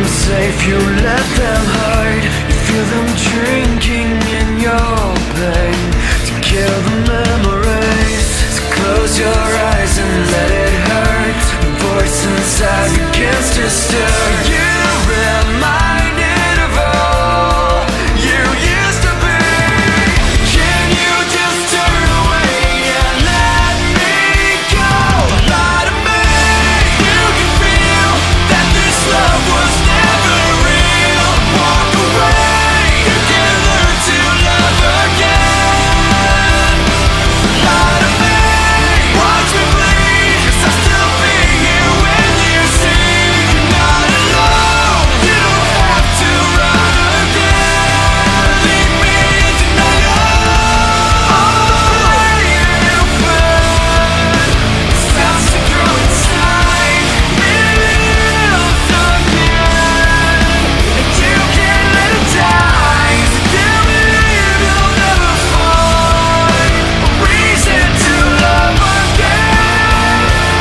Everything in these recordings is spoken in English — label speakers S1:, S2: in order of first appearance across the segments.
S1: safe, you let them hide. You feel them drinking in your pain to kill the memories. So close your eyes and let it hurt. The voice inside begins to stir. You're reminded of all you used to be. Can you just turn away and let me go? Lie to me. You can feel that this love was never real. Walk away. You can learn to love again. Lie to me. Watch me bleed, 'cause I'll still be here when you see you're not alone. You don't have to run again. Leave me in denial. All the flame you burn starts to grow inside. Feels again, and you can't let it die. So tell me if you'll never find a reason to love again.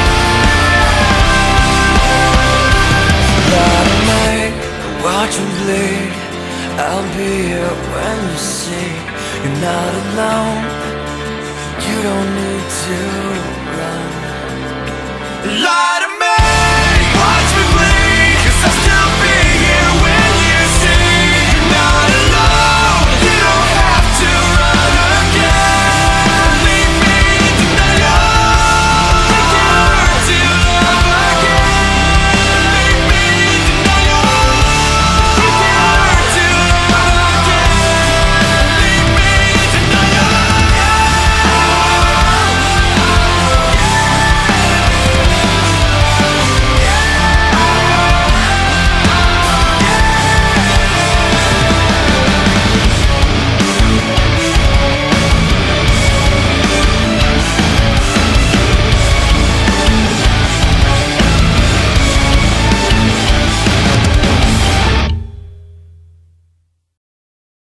S1: That night, watch me bleed. I'll be here when you see you're not alone. You don't need to